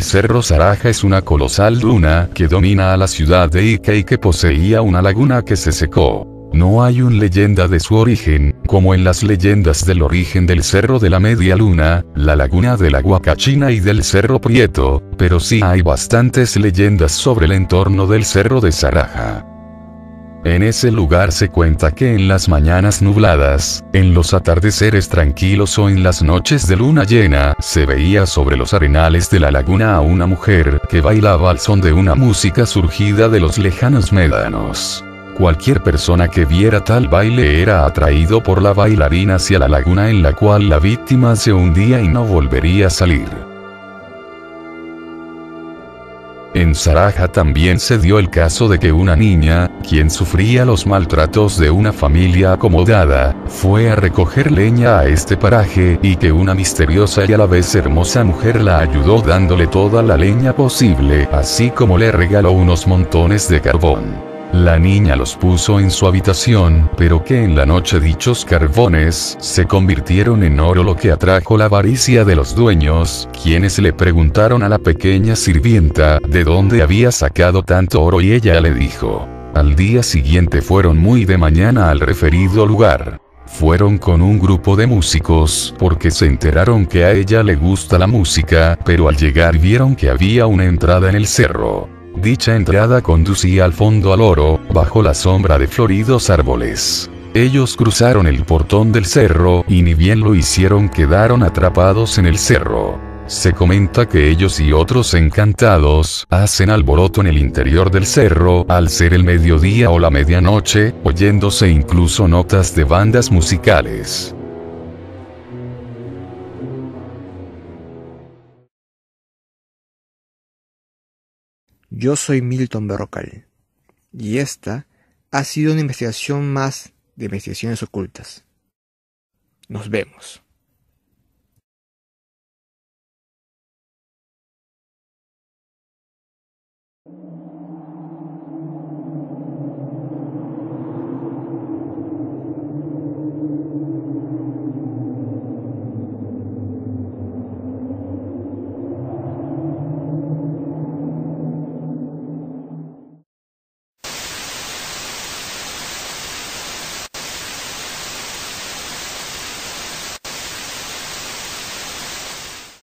El cerro Saraja es una colosal duna que domina a la ciudad de Ica y que poseía una laguna que se secó. No hay una leyenda de su origen, como en las leyendas del origen del Cerro de la Media Luna, la Laguna de la Huacachina y del Cerro Prieto, pero sí hay bastantes leyendas sobre el entorno del Cerro de Saraja. En ese lugar se cuenta que en las mañanas nubladas, en los atardeceres tranquilos o en las noches de luna llena, se veía sobre los arenales de la laguna a una mujer que bailaba al son de una música surgida de los lejanos médanos. Cualquier persona que viera tal baile era atraído por la bailarina hacia la laguna en la cual la víctima se hundía y no volvería a salir. En Saraja también se dio el caso de que una niña, quien sufría los maltratos de una familia acomodada, fue a recoger leña a este paraje y que una misteriosa y a la vez hermosa mujer la ayudó dándole toda la leña posible, así como le regaló unos montones de carbón. La niña los puso en su habitación, pero que en la noche dichos carbones se convirtieron en oro, lo que atrajo la avaricia de los dueños, quienes le preguntaron a la pequeña sirvienta de dónde había sacado tanto oro y ella le dijo. Al día siguiente fueron muy de mañana al referido lugar. Fueron con un grupo de músicos porque se enteraron que a ella le gusta la música, pero al llegar vieron que había una entrada en el cerro. Dicha entrada conducía al fondo al oro, bajo la sombra de floridos árboles. Ellos cruzaron el portón del cerro y ni bien lo hicieron quedaron atrapados en el cerro. Se comenta que ellos y otros encantados hacen alboroto en el interior del cerro al ser el mediodía o la medianoche, oyéndose incluso notas de bandas musicales. Yo soy Milton Berrocal, y esta ha sido una investigación más de investigaciones ocultas. Nos vemos.